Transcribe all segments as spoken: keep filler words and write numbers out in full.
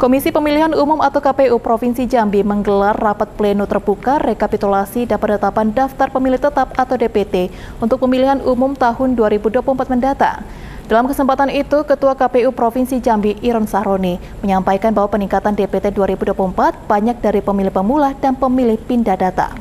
Komisi Pemilihan Umum atau K P U Provinsi Jambi menggelar rapat pleno terbuka rekapitulasi dan penetapan daftar pemilih tetap atau D P T untuk pemilihan umum tahun dua ribu dua puluh empat mendatang. Dalam kesempatan itu, Ketua K P U Provinsi Jambi Iron Sahroni menyampaikan bahwa peningkatan D P T dua ribu dua puluh empat banyak dari pemilih pemula dan pemilih pindah datang.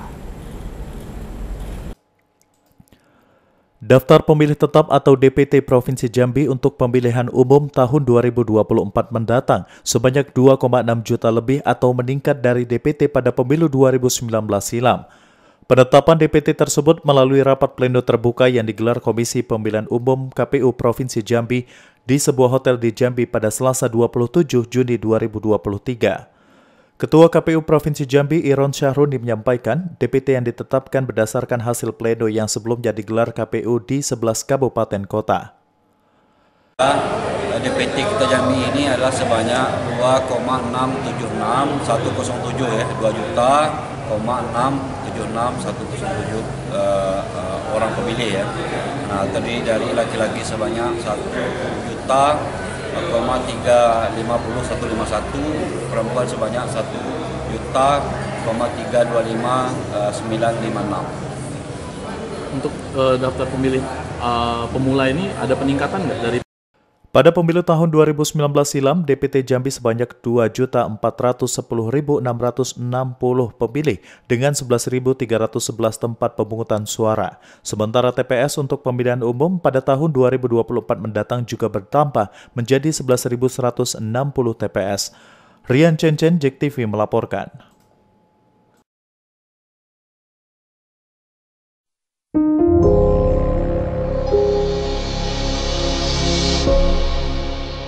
Daftar pemilih tetap atau D P T Provinsi Jambi untuk pemilihan umum tahun dua ribu dua puluh empat mendatang sebanyak dua koma enam juta lebih atau meningkat dari D P T pada pemilu dua ribu sembilan belas silam. Penetapan D P T tersebut melalui rapat pleno terbuka yang digelar Komisi Pemilihan Umum K P U Provinsi Jambi di sebuah hotel di Jambi pada Selasa dua puluh tujuh Juni dua ribu dua puluh tiga. Ketua K P U Provinsi Jambi Iron Sahroni menyampaikan D P T yang ditetapkan berdasarkan hasil pleno yang sebelumnya digelar K P U di sebelas kabupaten kota. D P T kita Jambi ini adalah sebanyak dua koma enam tujuh enam satu nol tujuh ya, dua juta enam tujuh enam satu nol tujuh uh, uh, orang pemilih ya. Nah, terdiri dari laki-laki sebanyak satu juta tiga lima nol satu lima satu, perempuan sebanyak satu juta tiga dua lima sembilan lima enam. Untuk uh, daftar pemilih uh, pemula ini ada peningkatan nggak dari? Pada pemilu tahun dua ribu sembilan belas silam, D P T Jambi sebanyak dua juta empat ratus sepuluh ribu enam ratus enam puluh pemilih dengan sebelas ribu tiga ratus sebelas tempat pemungutan suara. Sementara T P S untuk pemilihan umum pada tahun dua ribu dua puluh empat mendatang juga bertambah menjadi sebelas ribu seratus enam puluh T P S. Rian Cencen, J E K T V melaporkan.